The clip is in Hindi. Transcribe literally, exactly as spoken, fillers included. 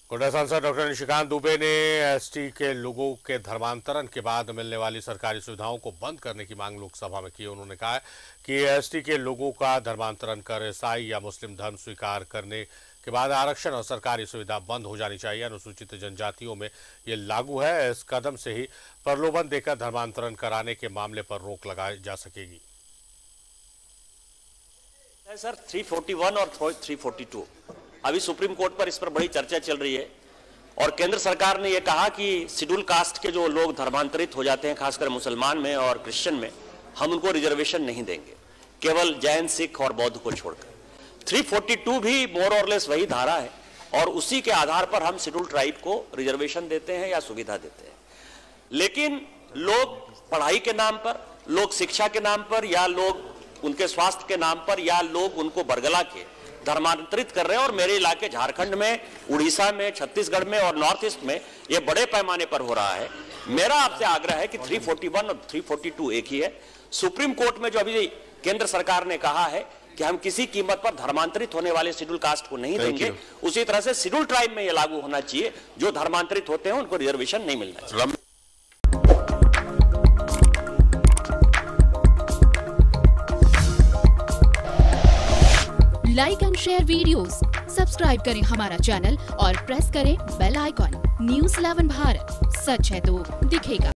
गोड्डा सांसद डॉक्टर निशिकांत दुबे ने एसटी के लोगों के धर्मांतरण के बाद मिलने वाली सरकारी सुविधाओं को बंद करने की मांग लोकसभा में की। उन्होंने कहा कि एसटी के लोगों का धर्मांतरण कर ईसाई या मुस्लिम धर्म स्वीकार करने के बाद आरक्षण और सरकारी सुविधा बंद हो जानी चाहिए। अनुसूचित जनजातियों में ये लागू है। इस कदम से ही प्रलोभन देकर धर्मांतरण कराने के मामले पर रोक लगाई जा सकेगी। सर तीन सौ इकतालीस और तीन सौ बयालीस अभी सुप्रीम कोर्ट पर इस पर बड़ी चर्चा चल रही है और केंद्र सरकार ने यह कहा कि शेड्यूल कास्ट के जो लोग धर्मांतरित हो जाते हैं, खासकर मुसलमान में और क्रिश्चियन में, हम उनको रिजर्वेशन नहीं देंगे, केवल जैन, सिख और बौद्ध को छोड़कर। तीन सौ बयालीस भी मोर और लेस वही धारा है और उसी के आधार पर हम शेड्यूल ट्राइब को रिजर्वेशन देते हैं या सुविधा देते हैं। लेकिन लोग पढ़ाई के नाम पर, लोग शिक्षा के नाम पर, या लोग उनके स्वास्थ्य के नाम पर, या लोग उनको बरगला के धर्मांतरित कर रहे हैं। और मेरे इलाके झारखंड में, उड़ीसा में, छत्तीसगढ़ में और नॉर्थ ईस्ट में ये बड़े पैमाने पर हो रहा है। मेरा आपसे आग्रह है कि तीन सौ इकतालीस और तीन सौ बयालीस एक ही है। सुप्रीम कोर्ट में जो अभी केंद्र सरकार ने कहा है कि हम किसी कीमत पर धर्मांतरित होने वाले शेड्यूल कास्ट को नहीं देंगे, उसी तरह से शेड्यूल ट्राइब में यह लागू होना चाहिए। जो धर्मांतरित होते हैं उनको रिजर्वेशन नहीं मिलना चाहिए। Like and share videos, subscribe करें हमारा चैनल और प्रेस करें bell icon. News eleven Bharat, सच है तो दिखेगा।